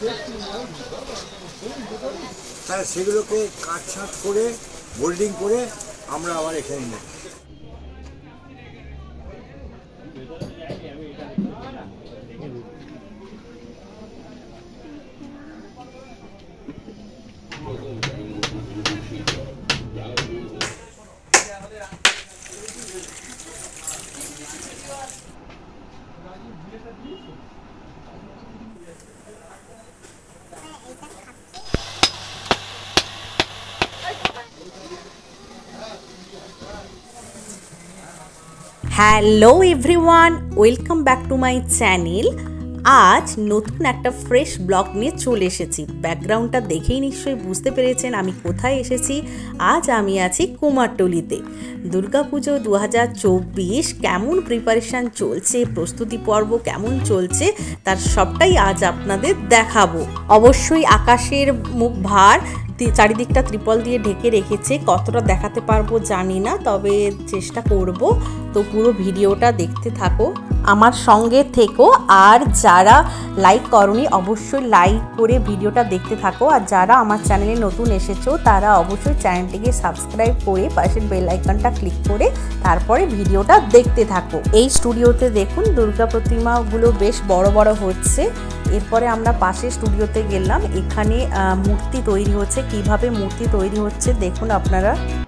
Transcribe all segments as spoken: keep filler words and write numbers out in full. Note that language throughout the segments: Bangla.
তাহলে সেগুলোকে কাটছাঁট করে বোল্ডিং করে আমরা আবার এখানে নিই। Hello everyone, welcome back to my channel. আজ নতুন একটা ফ্রেশ ব্লগ নিয়ে চলে এসেছি। ব্যাকগ্রাউন্ডটা দেখেই নিশ্চয়ই বুঝতে পেরেছেন আমি কোথায় এসেছি। আজ আমি আছি কুমারটুলিতে। দুর্গাপুজো দু হাজার চব্বিশ কেমন প্রিপারেশান চলছে, প্রস্তুতি পর্ব কেমন চলছে, তার সবটাই আজ আপনাদের দেখাবো। অবশ্যই আকাশের মুখ ভার, চারিদিকটা ত্রিপল দিয়ে ঢেকে রেখেছে, কতটা দেখাতে পারবো জানি না, তবে চেষ্টা করব। তো পুরো ভিডিওটা দেখতে থাকো, আমার সঙ্গে থেকো। আর যারা লাইক করনি অবশ্যই লাইক করে ভিডিওটা দেখতে থাকো। আর যারা আমার চ্যানেলে নতুন এসেছো তারা অবশ্যই চ্যানেলটিকে সাবস্ক্রাইব করে পাশের বেল আইকনটা ক্লিক করে তারপরে ভিডিওটা দেখতে থাকো। এই স্টুডিওতে দেখুন দুর্গা প্রতিমাগুলো বেশ বড় বড় হচ্ছে। এরপরে আমরা পাশের স্টুডিওতে গেলাম, এখানে মূর্তি তৈরি হচ্ছে। কিভাবে মূর্তি তৈরি হচ্ছে দেখুন আপনারা।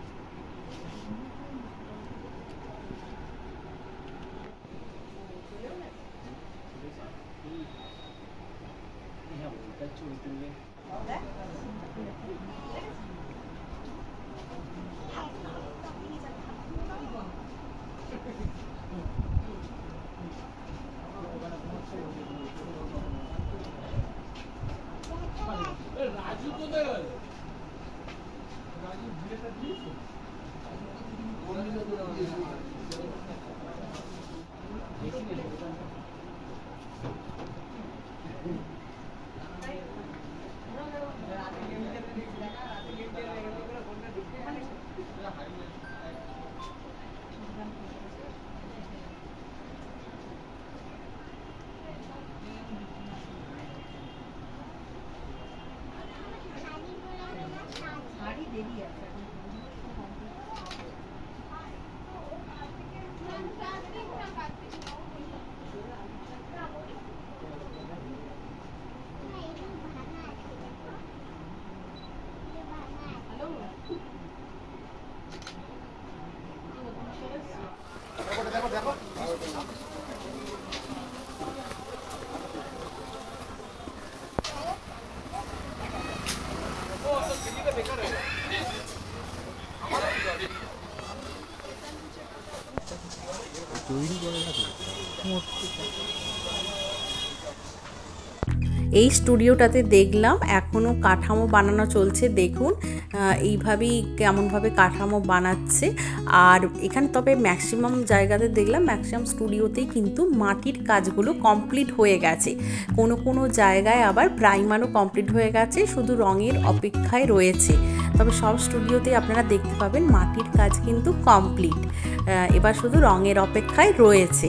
এই স্টুডিওটাতে দেখলাম এখনও কাঠামো বানানো চলছে। দেখুন এইভাবেই কেমনভাবে কাঠামো বানাচ্ছে। আর এখানে তবে ম্যাক্সিমাম জায়গাতে দেখলাম, ম্যাক্সিমাম স্টুডিওতেই কিন্তু মাটির কাজগুলো কমপ্লিট হয়ে গেছে। কোনো কোনো জায়গায় আবার প্রাইমারও কমপ্লিট হয়ে গেছে, শুধু রঙের অপেক্ষায় রয়েছে। তবে সব স্টুডিওতে আপনারা দেখতে পাবেন মাটির কাজ কিন্তু কমপ্লিট, এবার শুধু রঙের অপেক্ষায় রয়েছে।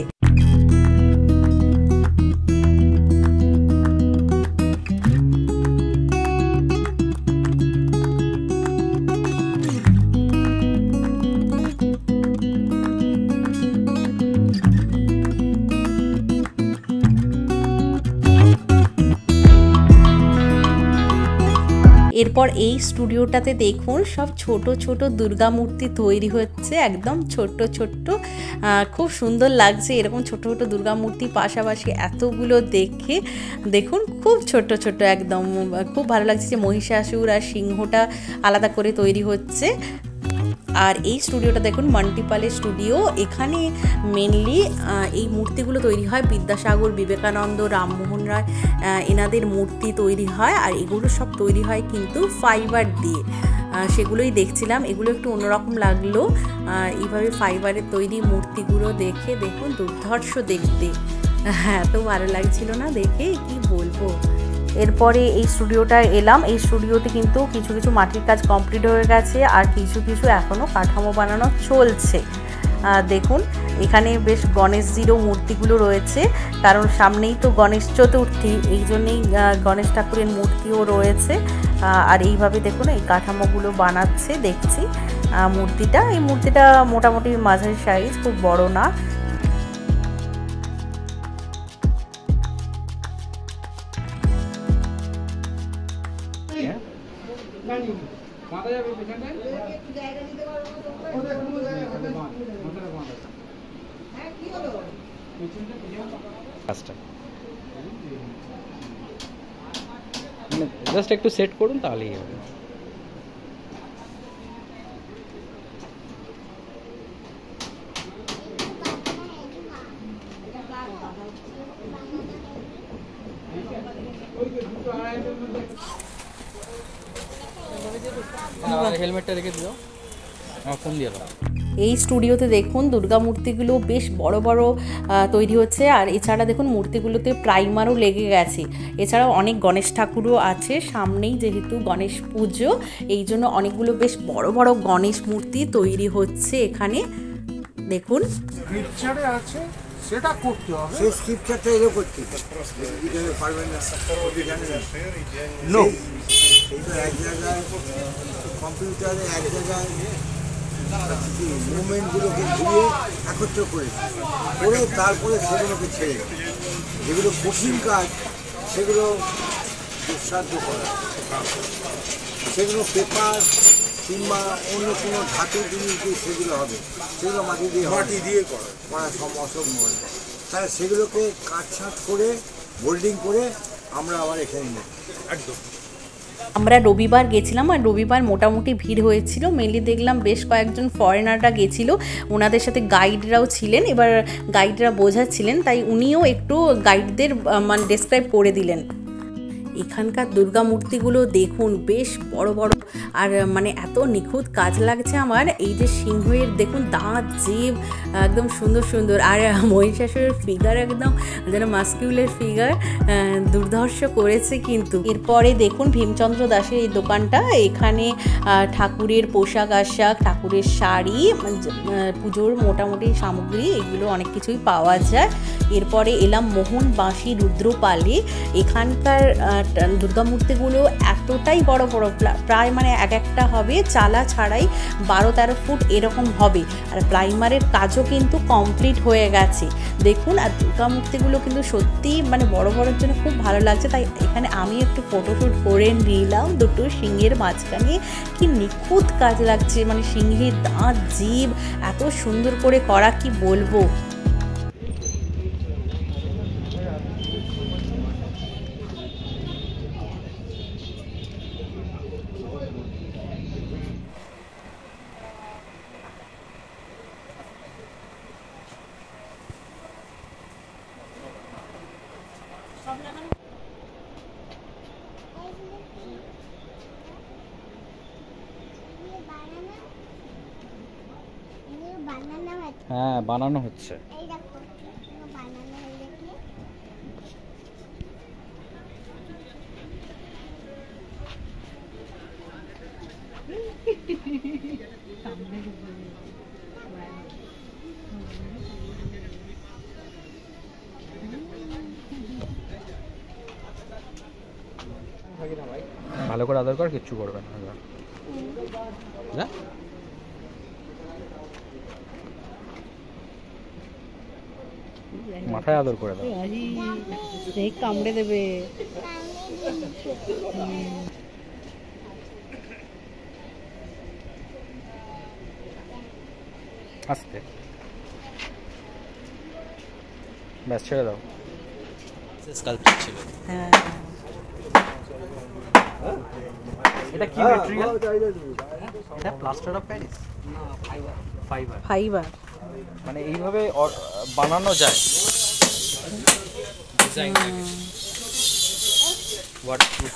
এরপর এই স্টুডিওটাতে দেখুন সব ছোট ছোট দুর্গা মূর্তি তৈরি হচ্ছে, একদম ছোট্ট ছোট্ট, খুব সুন্দর লাগছে। এরকম ছোট ছোট দুর্গা মূর্তি পাশাপাশি এতগুলো দেখে দেখুন খুব ছোট ছোট, একদম খুব ভালো লাগছে যে মহিষাসুর আর সিংহটা আলাদা করে তৈরি হচ্ছে। আর এই স্টুডিওটা দেখুন মাল্টিপালের স্টুডিও। এখানে মেনলি এই মূর্তিগুলো তৈরি হয় বিদ্যাসাগর, বিবেকানন্দ, রামমোহন রায়, এনাদের মূর্তি তৈরি হয়। আর এগুলো সব তৈরি হয় কিন্তু ফাইবার দিয়ে, সেগুলোই দেখছিলাম। এগুলো একটু অন্যরকম লাগলো, এইভাবে ফাইবারের তৈরি মূর্তিগুলো দেখে দেখুন দুর্ধর্ষ দেখতে। হ্যাঁ, তো ভালো লাগছিল না দেখে, কি বলবো। এরপরে এই স্টুডিওটা এলাম। এই স্টুডিওতে কিন্তু কিছু কিছু মাটির কাজ কমপ্লিট হয়ে গেছে আর কিছু কিছু এখনও কাঠামো বানানো চলছে। দেখুন এখানে বেশ গণেশজিরও মূর্তিগুলো রয়েছে, কারণ সামনেই তো গণেশ চতুর্থী, এই জন্যেই গণেশ ঠাকুরের মূর্তিও রয়েছে। আর এইভাবে দেখুন এই কাঠামোগুলো বানাচ্ছে দেখছি। মূর্তিটা এই মূর্তিটা মোটামুটি মাঝারি সাইজ, খুব বড় না। জাস্ট একটু সেট করুন তাহলেই হবে। হেলমেটটা রেখে দিও, আমার ফোন দিয়ে দাও। এই স্টুডিওতে দেখুন দুর্গা মূর্তিগুলো বেশ বড় বড় তৈরি হচ্ছে, আর এছাড়া দেখুন মূর্তিগুলোতে প্রাইমারও লেগে গেছে। এছাড়াও অনেক গণেশ ঠাকুরও আছে সামনেই, যেহেতু গণেশ পুজো এই জন্য অনেকগুলো বেশ বড় বড় গণেশ মূর্তি তৈরি হচ্ছে এখানে দেখুন। স্ক্রিপচারে আছে সেটা করতে হবে, সেই স্ক্রিপচারটা এরও করতে হবে, পারবেন না নো এইটা এক জায়গায় কম্পিউটারে এক জায়গায় মুভমেন্টগুলোকে ঘুরিয়ে একত্র করে করে তারপরে সেগুলোকে ছেড়ে, যেগুলো কঠিন কাজ সেগুলো দুঃসাধ্য করা, সেগুলো পেপার কিংবা অন্য কোনো ধাতু জিনিস দিয়ে সেগুলো হবে, সেগুলো মাটি দিয়ে মাটি দিয়ে করা করা সব অসম্ভব। তাই সেগুলোকে কাটছাঁট করে বোল্ডিং করে আমরা আবার এখানে নিই। একদম আমরা রবিবার গেছিলাম, আর রবিবার মোটামুটি ভিড় হয়েছিল। মেনলি দেখলাম বেশ কয়েকজন ফরেনাররা গেছিলো, ওনাদের সাথে গাইডরাও ছিলেন। এবার গাইডরা বোঝাচ্ছিলেন, তাই উনিও একটু গাইডদের মানে ডেসক্রাইব করে দিলেন। এখানকার দুর্গা মূর্তিগুলো দেখুন বেশ বড় বড়, আর মানে এত নিখুঁত কাজ লাগছে আমার। এই যে সিংহের দেখুন দাঁত, জিভ একদম সুন্দর সুন্দর, আর মহিষাসুরের ফিগার একদম যেন মাস্কিউলার ফিগার, দুর্ধর্ষ করেছে কিন্তু। এরপরে দেখুন ভীমচন্দ্র দাসের এই দোকানটা, এখানে ঠাকুরের পোশাক আশাক, ঠাকুরের শাড়ি, পুজোর মোটামুটি সামগ্রী এগুলো অনেক কিছুই পাওয়া যায়। এরপরে এলাম মোহন বাঁশি রুদ্রপালে। এখানকার দুর্গা মূর্তিগুলো এতটাই বড় বড়, প্রায় মানে এক একটা হবে চালা ছাড়াই বারো তেরো ফুট এরকম হবে, আর প্রাইমারের কাজও কিন্তু কমপ্লিট হয়ে গেছে দেখুন। আর দুর্গা মূর্তিগুলো কিন্তু সত্যি মানে বড় বড়োর জন্য খুব ভালো লাগছে, তাই এখানে আমি একটু ফটোশ্যুট করে নিলাম দুটো সিংহের মাঝখানে। কি নিখুঁত কাজ লাগছে, মানে সিংহের দাঁত, জিভ এত সুন্দর করে করা, কি বলবো। হ্যাঁ বানানো হচ্ছে। ভালো করে আদর কর, কিচ্ছু করবে না। মাথায় আদর করে দাও, কামড়ে দেবে। আস্তে ব্যাস ছেড়ে দাও। হ্যাঁ এটা কি ম্যাটেরিয়াল? এটা plaster of Paris, fibre. Fibre মানে এইভাবে বানানো যায় ডিজাইন লাগে ওয়াটারপ্রুফ।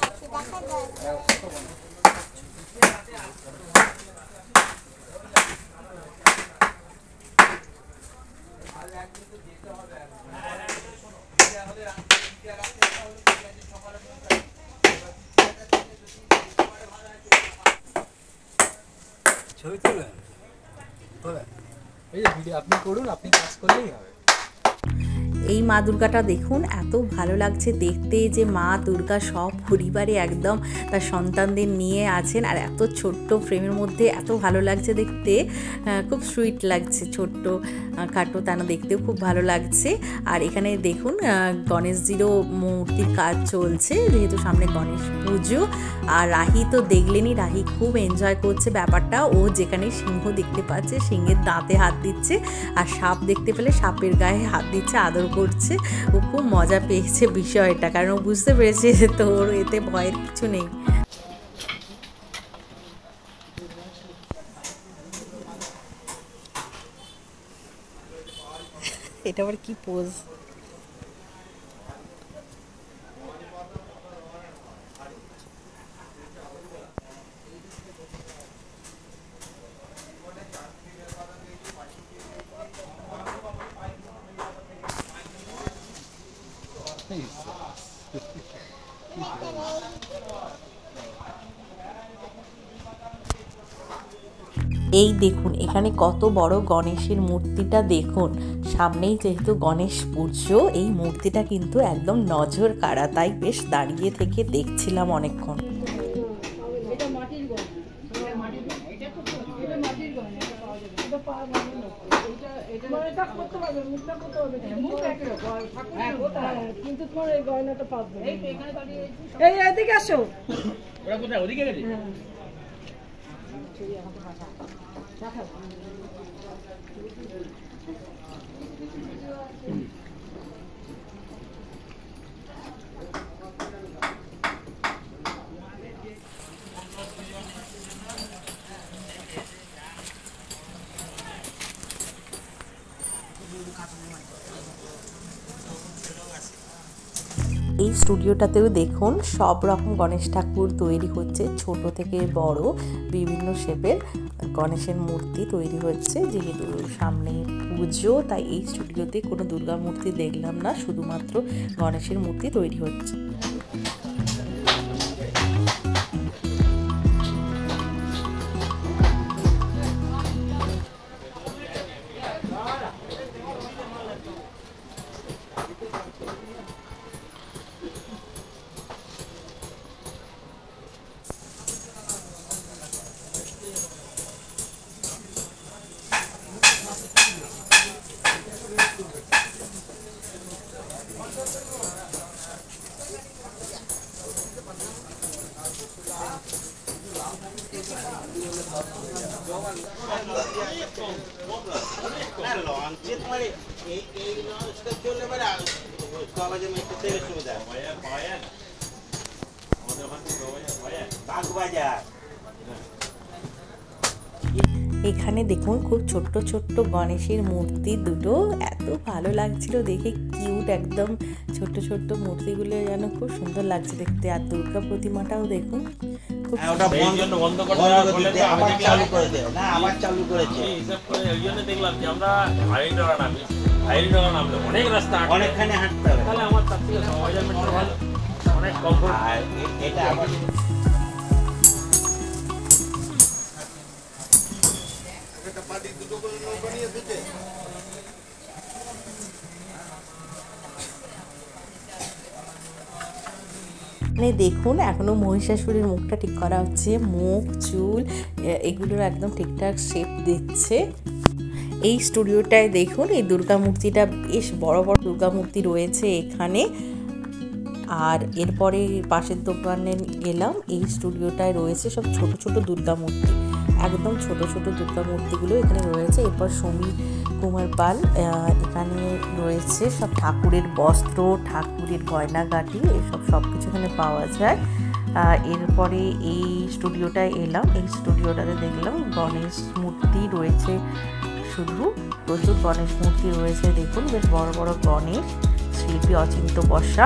ছবি তুলে এই যে ভিডিও আপনি করুন, আপনি কাজ করলেই হবে। এই মা দুর্গাটা দেখুন, এত ভালো লাগছে দেখতে যে মা দুর্গা সব পরিবারে একদম তার সন্তানদের নিয়ে আছেন, আর এত ছোট্ট ফ্রেমের মধ্যে এত ভালো লাগছে দেখতে, খুব সুইট লাগছে, ছোট্ট খাটো তানা দেখতেও খুব ভালো লাগছে। আর এখানে দেখুন গণেশজিরও মূর্তির কাজ চলছে, যেহেতু সামনে গণেশ পুজো। আর রাহি তো দেখলেনই, রাহি খুব এনজয় করছে ব্যাপারটা। ও যেখানে সিংহ দেখতে পাচ্ছে সিংহের দাঁতে হাত দিচ্ছে, আর সাপ দেখতে পেলে সাপের গায়ে হাত দিচ্ছে, আদর করছে। ও খুব মজা পেয়েছে বিষয়টা, কারণ ও বুঝতে পেরেছে যে তোর এতে ভয়ের কিছু নেই। এটা আবার কি পোজ? এই দেখুন এখানে কত বড় গণেশের মূর্তিটা দেখুন, সামনেই যেহেতু গণেশ পুজো, এই মূর্তিটা কিন্তু একদম নজর কাড়া, তাই বেশ দাঁড়িয়ে থেকে দেখছিলাম অনেকক্ষণ। কিন্তু তোমার এই গয়নাটা পাবে এই এদিকে আসো, ওরা কোথায় ওদিকে গেছে? এই স্টুডিওটাতেও দেখুন সব রকম গণেশ ঠাকুর তৈরি হচ্ছে, ছোট থেকে বড় বিভিন্ন শেপের গণেশের মূর্তি তৈরি হচ্ছে। যেহেতু সামনে পুজো, তাই এই স্টুডিওতে কোনো দুর্গা মূর্তি দেখলাম না, শুধুমাত্র গণেশের মূর্তি তৈরি হচ্ছে। এখানে দেখুন খুব ছোট্ট ছোট্ট গণেশের মূর্তি দুটো, এত ভালো লাগছিল দেখে, কিউট একদম ছোট্ট ছোট্ট মূর্তিগুলো যেন খুব সুন্দর লাগছে দেখতে। আর দুর্গা প্রতিমাটাও দেখুন খুব অনেক রাস্তা অনেকখানি হাঁটতে হবে, তাহলে আমার তার থেকে ছয় হাজার মিটার ভালো, অনেক কমফোর্ট। এটা আবার দেখুন এখনো মহিষাসুরের মুখটা ঠিক করা হচ্ছে, মুখ চুল এগুলোর একদম ঠিকঠাক শেপ দিচ্ছে। এই স্টুডিওটায় দেখুন এই দুর্গা মূর্তিটা, বেশ বড় বড় দুর্গা মূর্তি রয়েছে এখানে। আর এরপরে পাশের দোকানে গেলাম, এই স্টুডিওটায় রয়েছে সব ছোট ছোট দুর্গা মূর্তি, একদম ছোট ছোট দুর্গা মূর্তিগুলো এখানে রয়েছে। এরপর সমীর কুমার পাল, এখানে রয়েছে সব ঠাকুরের বস্ত্র, ঠাকুরের গয়নাগাটি, এসব সব কিছু এখানে পাওয়া যায়। এরপরে এই স্টুডিওটায় এলাম, এই স্টুডিওটাতে দেখলাম গণেশ মূর্তি রয়েছে, শুধু প্রচুর গণেশ মূর্তি রয়েছে দেখুন, বেশ বড় বড় গণেশ, শিল্পী অচিন্ত বর্ষা।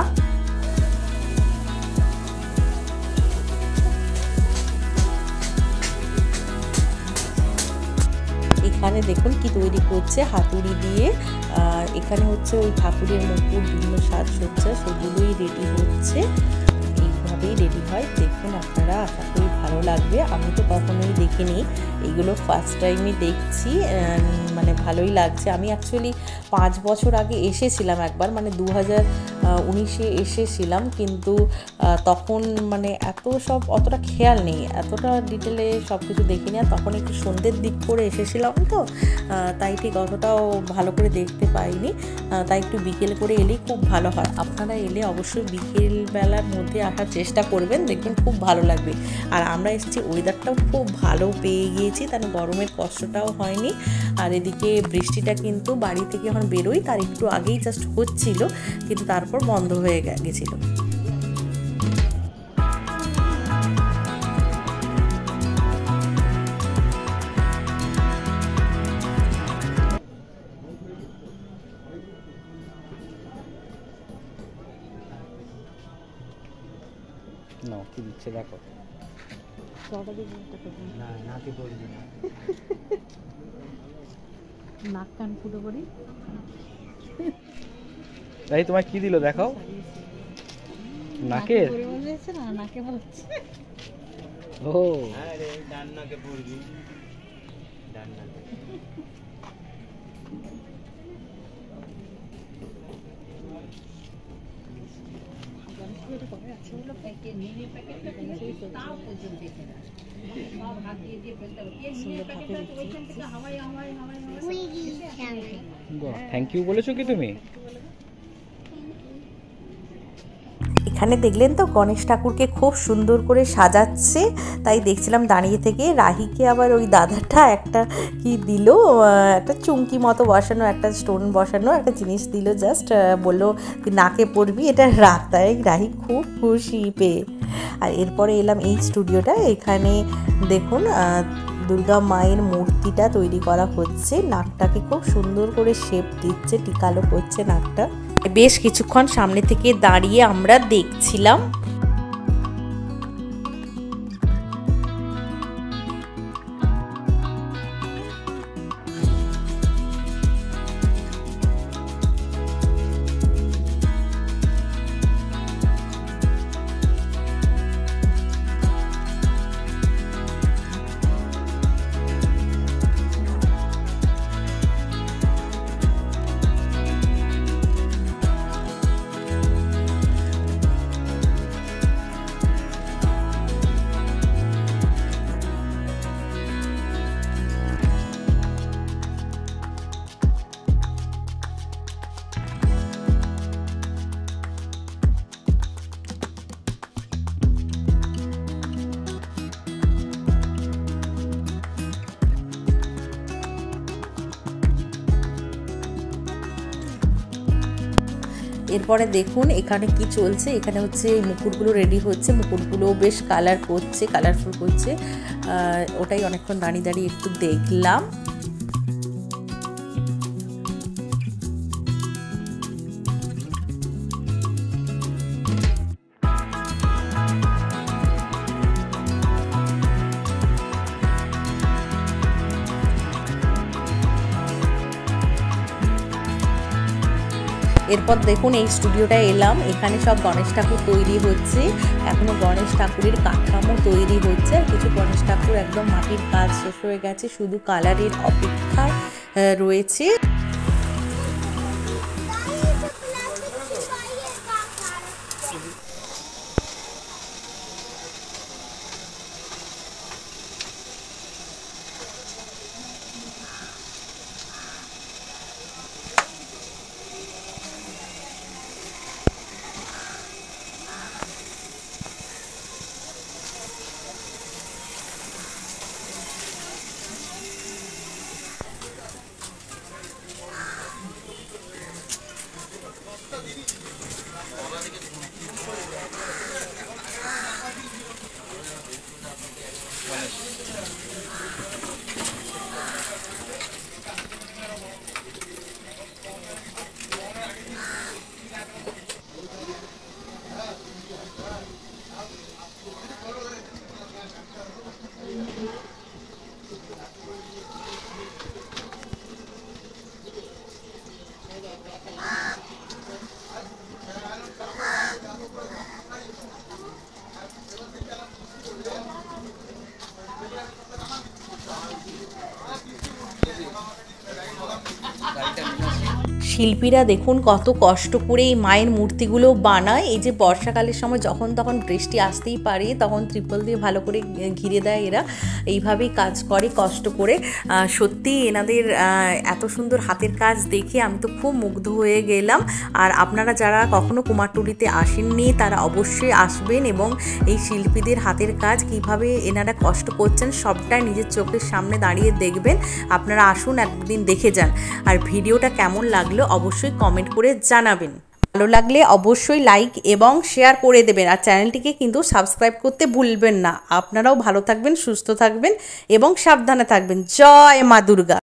এখানে দেখুন কি তৈরি করছে হাতুড়ি দিয়ে, এখানে হচ্ছে ওই ঠাকুরের মুকুট, বিভিন্ন সাজসজ্জা সেগুলোই রেডি হচ্ছে, এইভাবেই রেডি হয়। দেখুন আপনারা, আশা করি ভালো ভালো লাগবে। আমি তো কখনোই দেখিনি, এইগুলো ফার্স্ট টাইমই দেখছি, মানে ভালোই লাগছে। আমি অ্যাকচুয়ালি পাঁচ বছর আগে এসেছিলাম একবার, মানে দু হাজার উনিশে এসেছিলাম, কিন্তু তখন মানে এত সব অতটা খেয়াল নেই, এতটা ডিটেলে সব কিছু দেখিনি। আর তখন একটু সন্ধ্যের দিক করে এসেছিলাম তো, তাই ঠিক অতটাও ভালো করে দেখতে পাইনি, তাই একটু বিকেল করে এলেই খুব ভালো হয়। আপনারা এলে অবশ্যই বিকেলবেলার মধ্যে আসার চেষ্টা করবেন, দেখবেন খুব ভালো লাগবে। আর আমরা এসেছি, ওয়েদারটাও খুব ভালো পেয়ে গিয়েছি, তাহলে গরমের কষ্টটাও হয়নি। আর এদিকে বৃষ্টিটা কিন্তু বাড়ি থেকে যখন বেরোই তার একটু আগেই জাস্ট হচ্ছিল, কিন্তু তারপর বন্ধ হয়ে গেছিলো। না কি দিচ্ছে দেখো, না নাকে পড়বি না, নাক কান ফুটো করি। এই তোমার কি দিল দেখাও, নাকে না নাকে বলছে। ও আরে ডান নাকে পড়বি, ডান নাকে। থ্যাংক ইউ বলেছো কি তুমি? এখানে দেখলেন তো গণেশ ঠাকুরকে খুব সুন্দর করে সাজাচ্ছে, তাই দেখছিলাম দাঁড়িয়ে থেকে। রাহিকে আবার ওই দাদাটা একটা কি দিল, একটা চুমকি মতো বসানো, একটা স্টোন বসানো একটা জিনিস দিল, জাস্ট বললো তুই নাকে পড়বি, এটা রাখ। তাই রাহি খুব খুশি পেয়ে। আর এরপরে এলাম এই স্টুডিওটা, এখানে দেখুন দুর্গা মায়ের মূর্তিটা তৈরি করা হচ্ছে, নাকটাকে খুব সুন্দর করে শেপ দিচ্ছে, টিকালো করছে নাকটা। বেশ কিছুক্ষণ সামনে থেকে দাঁড়িয়ে আমরা দেখছিলাম। এরপরে দেখুন এখানে কি চলছে, এখানে হচ্ছে মুকুটগুলো রেডি হচ্ছে, মুকুটগুলো বেশ কালার করছে, কালারফুল করছে, ওটাই অনেকক্ষণ দাঁড়িয়ে দাঁড়িয়ে একটু দেখলাম। এরপর দেখুন এই স্টুডিওটা এলাম, এখানে সব গণেশ ঠাকুর তৈরি হচ্ছে, এখনো গণেশ ঠাকুরের কাঠামো তৈরি হচ্ছে, আর কিছু গণেশ ঠাকুর একদম মাটির কাজ শেষ হয়ে গেছে, শুধু কালারের অপেক্ষা রয়েছে। শিল্পীরা দেখুন কত কষ্ট করে এই মায়ের মূর্তিগুলো বানায়। এই যে বর্ষাকালের সময় যখন তখন বৃষ্টি আসতেই পারে, তখন ত্রিপল দিয়ে ভালো করে ঘিরে দেয় এরা। এইভাবেই কাজ করে কষ্ট করে। সত্যি এনাদের এত সুন্দর হাতের কাজ দেখে আমি তো খুব মুগ্ধ হয়ে গেলাম। আর আপনারা যারা কখনো কুমারটুলিতে আসেননি তারা অবশ্যই আসবেন এবং এই শিল্পীদের হাতের কাজ কিভাবে এনারা কষ্ট করছেন সবটাই নিজের চোখের সামনে দাঁড়িয়ে দেখবেন। আপনারা আসুন, একদিন দেখে যান। আর ভিডিওটা কেমন লাগলো অবশ্যই কমেন্ট করে জানাবেন। ভালো লাগলে অবশ্যই লাইক এবং শেয়ার করে দেবেন। আর চ্যানেলটিকে কিন্তু সাবস্ক্রাইব করতে ভুলবেন না। আপনারাও ভালো থাকবেন, সুস্থ থাকবেন এবং সাবধানে থাকবেন। জয় মা দুর্গা।